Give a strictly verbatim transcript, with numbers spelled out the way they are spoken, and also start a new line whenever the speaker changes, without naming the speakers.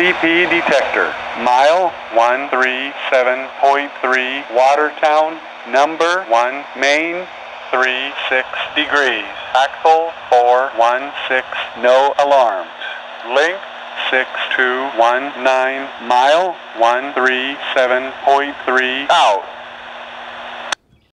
C P detector. Mile one three seven point three, Watertown, number one, main, three six degrees. Axle four one six, no alarms. Link six two one nine, mile one three seven point three, out.